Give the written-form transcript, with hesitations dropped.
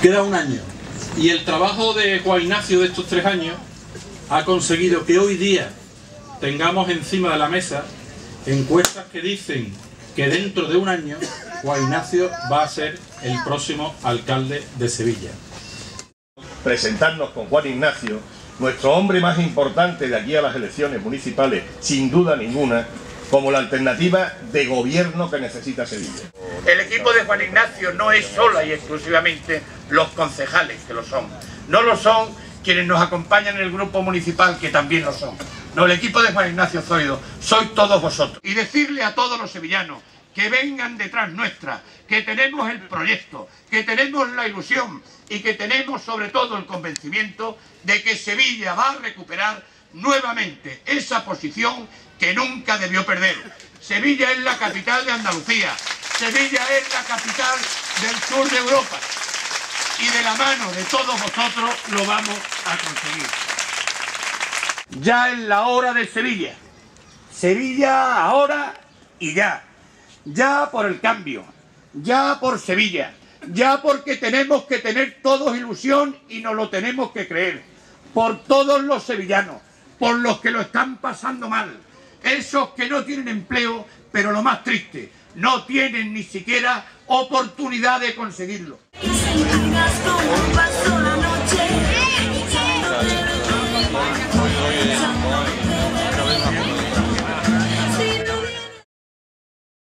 Queda un año y el trabajo de Juan Ignacio de estos 3 años ha conseguido que hoy día tengamos encima de la mesa encuestas que dicen que dentro de un año Juan Ignacio va a ser el próximo alcalde de Sevilla. Presentarnos con Juan Ignacio, nuestro hombre más importante de aquí a las elecciones municipales, sin duda ninguna, como la alternativa de gobierno que necesita Sevilla. El equipo de Juan Ignacio no es sola y exclusivamente los concejales que lo son. No lo son quienes nos acompañan en el grupo municipal, que también lo son. No, el equipo de Juan Ignacio Zoido sois todos vosotros. Y decirle a todos los sevillanos que vengan detrás nuestra, que tenemos el proyecto, que tenemos la ilusión y que tenemos sobre todo el convencimiento de que Sevilla va a recuperar nuevamente esa posición que nunca debió perder. Sevilla es la capital de Andalucía, Sevilla es la capital del sur de Europa y de la mano de todos vosotros lo vamos a conseguir. Ya es la hora de Sevilla. Sevilla ahora y ya. Ya por el cambio, ya por Sevilla, ya porque tenemos que tener todos ilusión y nos lo tenemos que creer. Por todos los sevillanos, por los que lo están pasando mal, esos que no tienen empleo, pero lo más triste, no tienen ni siquiera oportunidad de conseguirlo.